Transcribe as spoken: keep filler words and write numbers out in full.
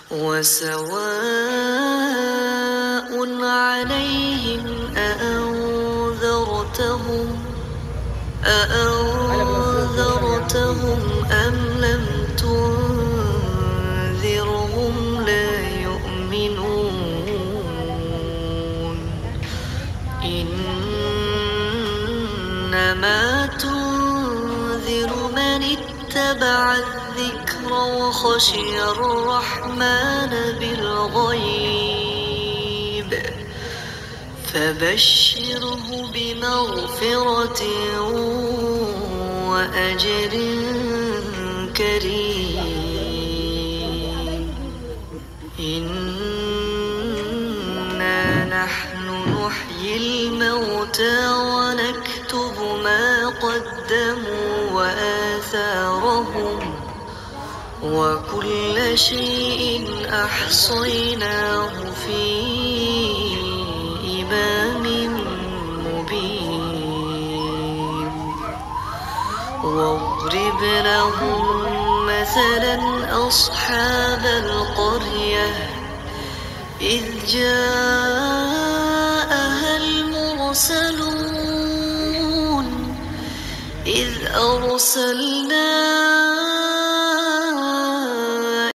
وسواء عليهم أأنذرتهم أأنذرتهم أم لم تنذرهم لا يؤمنون إنما تنذر من اتبع الذكر وخشي الرحمن بالغيب فبشره بمغفرة وأجر كريم إنا نحن نحيي الموتى ونكتب ما قدموا وآثارهم وكل شيء أحصيناه في إمام مبين واضرب لهم مثلا أصحاب القرية إذ جاءها المرسلون إذ أرسلنا